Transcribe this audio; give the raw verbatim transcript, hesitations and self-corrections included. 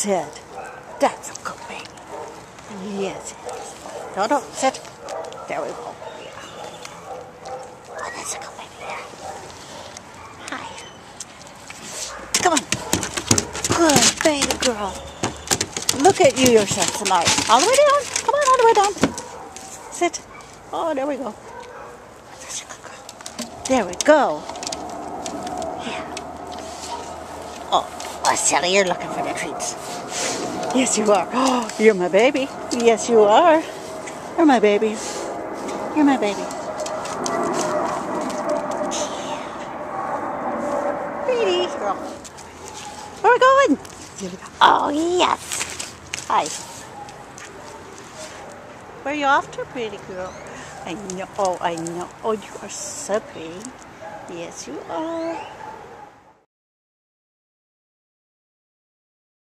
Sit. That's a good baby. Yes, it is. No, no, sit. There we go. Yeah. Oh, that's a good baby there. Hi. Come on. Good baby girl. Look at you, you're so smart. All the way down. Come on, all the way down. Sit. Oh, there we go. That's a good girl. There we go. Yeah. Oh, oh, silly, you're looking for the treats. Yes, you are. Oh, you're my baby. Yes, you are. You're my baby. You're my baby. Pretty girl. Where are we going? Oh, yes. Hi. Where are you off to, pretty girl? I know. Oh, I know. Oh, you are so pretty. Yes, you are.